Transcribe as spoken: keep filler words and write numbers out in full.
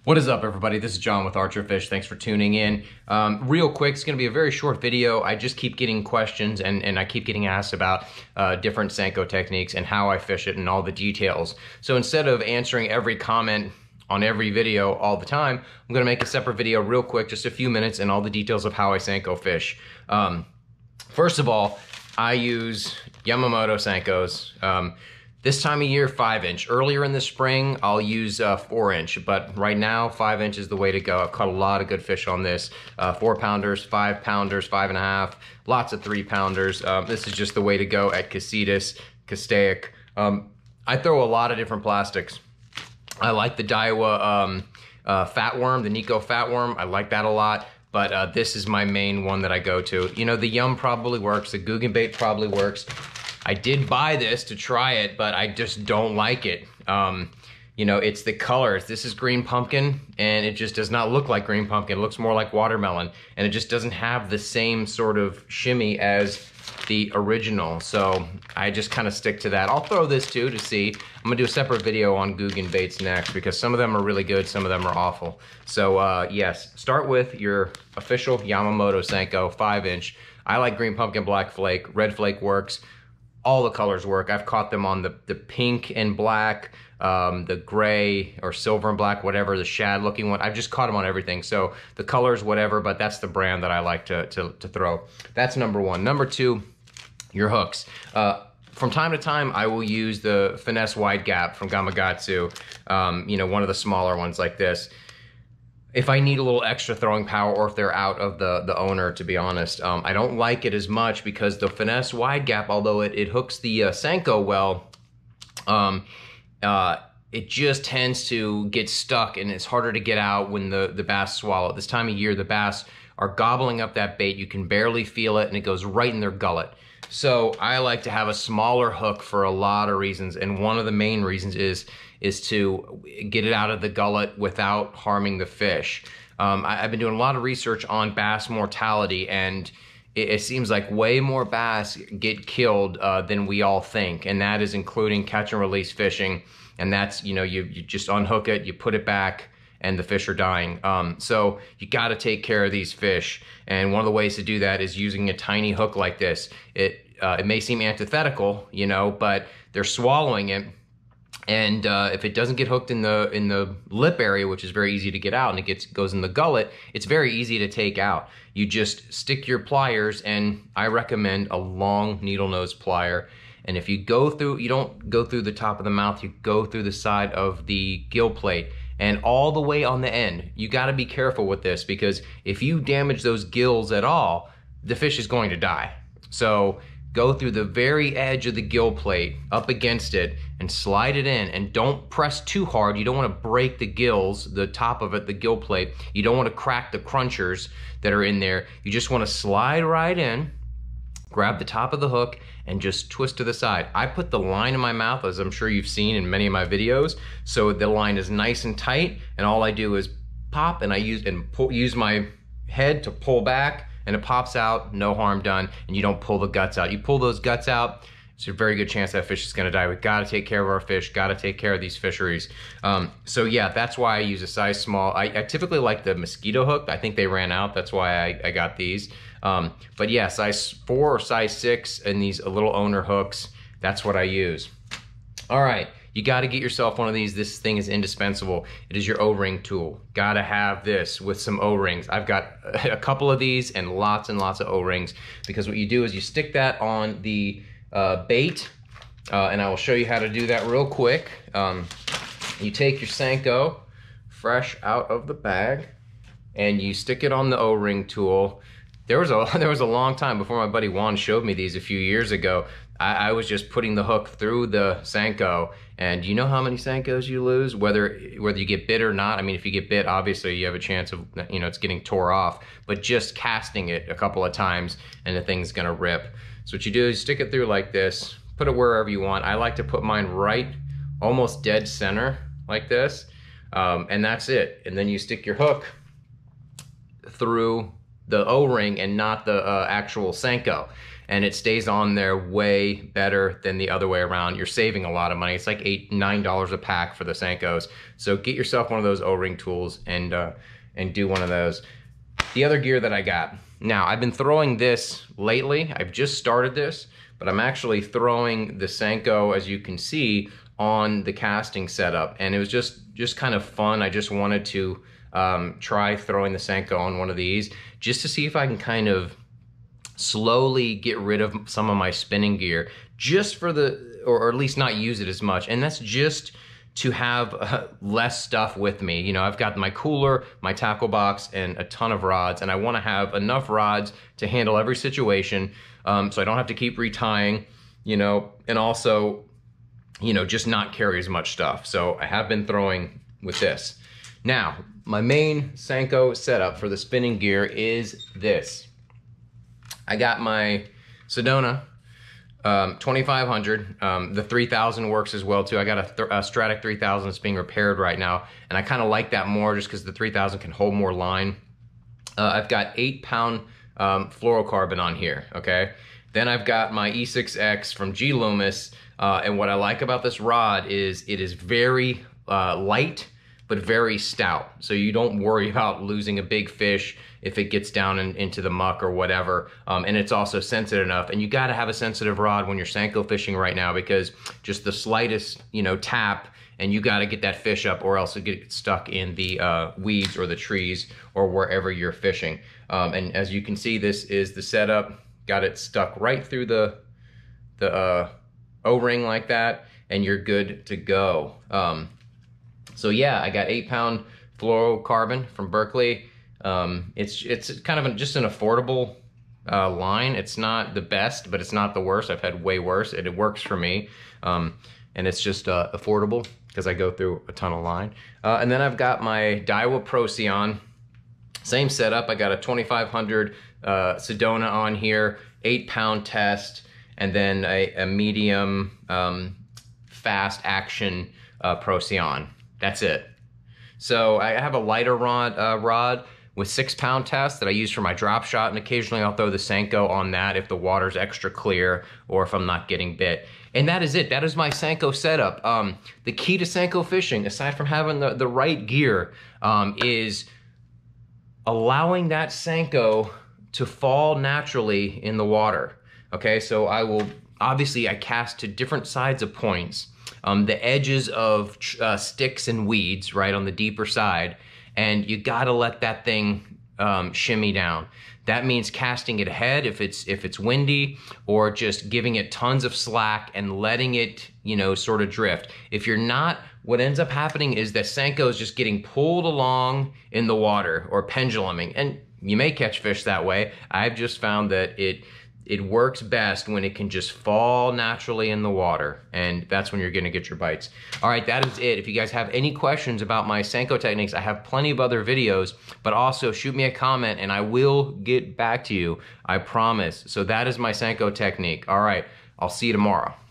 What is up, everybody? This is John with Archer Fish. Thanks for tuning in. Um, real quick, it's going to be a very short video. I just keep getting questions and, and I keep getting asked about uh, different Senko techniques and how I fish it and all the details. So instead of answering every comment on every video all the time, I'm going to make a separate video real quick, just a few minutes, and all the details of how I Senko fish. Um, first of all, I use Yamamoto Senkos. Um, This time of year, five inch. Earlier in the spring, I'll use uh, four inch, but right now, five inch is the way to go. I've caught a lot of good fish on this. Uh, four pounders, five pounders, five and a half, lots of three pounders. Um, this is just the way to go at Casitas, Castaic. Um, I throw a lot of different plastics. I like the Daiwa um, uh, fat worm, the Nikko fat worm. I like that a lot. But uh, this is my main one that I go to. You know, the Yum probably works, the Googan bait probably works. I did buy this to try it, but I just don't like it. Um, you know, it's the colors. This is green pumpkin, and it just does not look like green pumpkin. It looks more like watermelon, and it just doesn't have the same sort of shimmy as the original. So I just kind of stick to that. I'll throw this too to see. I'm gonna do a separate video on Googan baits next, because some of them are really good, some of them are awful. So uh, yes, start with your official Yamamoto Senko five inch. I like green pumpkin, black flake, red flake works. All the colors work. I've caught them on the, the pink and black, um, the gray or silver and black, whatever, the shad looking one. I've just caught them on everything. So the colors, whatever, but that's the brand that I like to, to, to throw. That's number one. Number two, your hooks. Uh, from time to time, I will use the Finesse Wide Gap from Gamakatsu, um, you know, one of the smaller ones like this. If I need a little extra throwing power, or if they're out of the, the owner, to be honest. Um, I don't like it as much because the Finesse Wide Gap, although it, it hooks the uh, Senko well, um, uh, it just tends to get stuck, and it's harder to get out when the, the bass swallow. This time of year, the bass are gobbling up that bait. You can barely feel it, and it goes right in their gullet. So I like to have a smaller hook for a lot of reasons, and one of the main reasons is is to get it out of the gullet without harming the fish. Um, I, I've been doing a lot of research on bass mortality, and it, it seems like way more bass get killed uh, than we all think, and that is including catch and release fishing. And that's, you know, you, you just unhook it, you put it back, and the fish are dying. Um, so you gotta take care of these fish. And one of the ways to do that is using a tiny hook like this. It, uh, it may seem antithetical, you know, but they're swallowing it. And uh, if it doesn't get hooked in the in the lip area, which is very easy to get out, and it gets goes in the gullet, it's very easy to take out. You just stick your pliers, and I recommend a long needle nose plier. And if you go through, you don't go through the top of the mouth, you go through the side of the gill plate and all the way on the end. You got to be careful with this, because if you damage those gills at all, the fish is going to die. So go through the very edge of the gill plate, up against it, and slide it in, and don't press too hard. You don't want to break the gills, the top of it, the gill plate. You don't want to crack the crunchers that are in there. You just want to slide right in, grab the top of the hook, and just twist to the side. I put the line in my mouth, as I'm sure you've seen in many of my videos, so the line is nice and tight, and all I do is pop, and I use and pull, use my head to pull back, and it pops out, no harm done, and you don't pull the guts out. You pull those guts out, it's a very good chance that fish is gonna die. We've gotta take care of our fish, gotta take care of these fisheries. Um, so yeah, that's why I use a size small. I, I typically like the mosquito hook. I think they ran out, that's why I, I got these. Um, but yeah, size four or size six and these little owner hooks, that's what I use. All right. You got to get yourself one of these. This thing is indispensable. It is your O-ring tool. Got to have this with some O-rings. I've got a couple of these and lots and lots of O-rings, because what you do is you stick that on the uh, bait, uh, and I will show you how to do that real quick. Um, you take your Senko fresh out of the bag, and you stick it on the O-ring tool. There was a there was a long time before my buddy Juan showed me these a few years ago. I, I was just putting the hook through the Senko, and you know how many Senkos you lose, whether whether you get bit or not. I mean, if you get bit, obviously you have a chance of, you know, it's getting tore off. But just casting it a couple of times, and the thing's gonna rip. So what you do is stick it through like this, put it wherever you want. I like to put mine right, almost dead center, like this, um, and that's it. And then you stick your hook through the O-ring and not the uh, actual Senko. and it stays on there way better than the other way around. You're saving a lot of money. It's like eight, nine dollars a pack for the Senkos. So get yourself one of those O-ring tools and uh, and do one of those. The other gear that I got. Now, I've been throwing this lately. I've just started this, but I'm actually throwing the Senko, as you can see, on the casting setup, and it was just just kind of fun. I just wanted to um, try throwing the Senko on one of these just to see if I can kind of slowly get rid of some of my spinning gear, just for the, or, or at least not use it as much. And that's just to have uh, less stuff with me. You know, I've got my cooler, my tackle box, and a ton of rods, and I want to have enough rods to handle every situation, um, so I don't have to keep retying, you know, and also, you know, just not carry as much stuff. So I have been throwing with this. Now, my main Senko setup for the spinning gear is this. I got my Sedona um, twenty-five hundred. Um, the three thousand works as well too. I got a, th a Stratic three thousand that's being repaired right now, and I kind of like that more just because the three thousand can hold more line. Uh, I've got eight pound um, fluorocarbon on here, okay? Then I've got my E six X from G Loomis, uh, and what I like about this rod is it is very uh, light, but very stout. So you don't worry about losing a big fish if it gets down in, into the muck or whatever. Um, and it's also sensitive enough. And you gotta have a sensitive rod when you're Senko fishing right now, because just the slightest, you know, tap, and you gotta get that fish up, or else it gets stuck in the uh, weeds or the trees or wherever you're fishing. Um, and as you can see, this is the setup. Got it stuck right through the, the uh, O-ring like that, and you're good to go. Um, So yeah, I got eight pound fluorocarbon from Berkley. Um, it's it's kind of a, just an affordable uh, line. It's not the best, but it's not the worst. I've had way worse, and it works for me. Um, and it's just uh, affordable because I go through a ton of line. Uh, and then I've got my Daiwa Procyon. Same setup. I got a twenty-five hundred uh, Sedona on here, eight pound test, and then a, a medium um, fast action uh, Procyon. That's it. So I have a lighter rod, uh, rod with six pound test that I use for my drop shot, and occasionally I'll throw the Senko on that if the water's extra clear or if I'm not getting bit. And that is it. That is my Senko setup. Um, the key to Senko fishing, aside from having the, the right gear, um, is allowing that Senko to fall naturally in the water. Okay, so I will, obviously I cast to different sides of points. Um, the edges of uh, sticks and weeds, right, on the deeper side, and you gotta let that thing um, shimmy down. That means casting it ahead if it's if it's windy, or just giving it tons of slack and letting it, you know, sort of drift. If you're not, what ends up happening is that Senko is just getting pulled along in the water, or penduluming, and you may catch fish that way. I've just found that it It works best when it can just fall naturally in the water, and that's when you're gonna get your bites. All right, that is it. If you guys have any questions about my Senko techniques, I have plenty of other videos, but also shoot me a comment and I will get back to you, I promise. So that is my Senko technique. All right, I'll see you tomorrow.